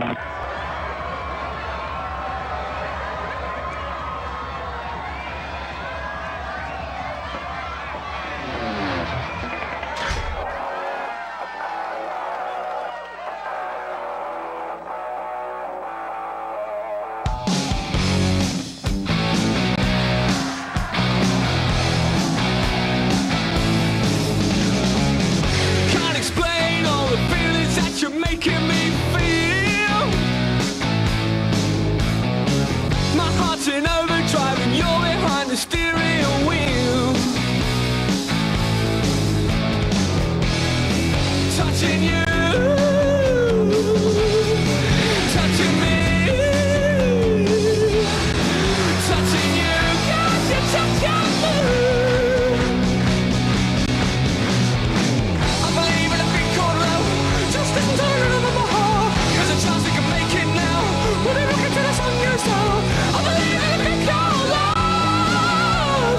Making me feel my heart's in overdrive and you're behind the steering wheel. Touching you, touching me, touching you, 'cause you touch your mood. I believe in a thing called love. Just listen to the rhythm of my heart. There's a chance we can make it now. When we look into the sun you saw, I believe in a thing called love.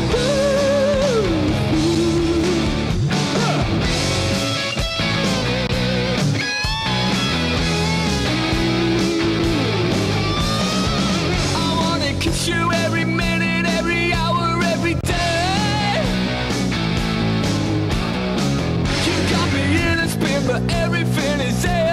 I wanna kiss you every minute, every hour, every day. You got me in a spin, but everything is there.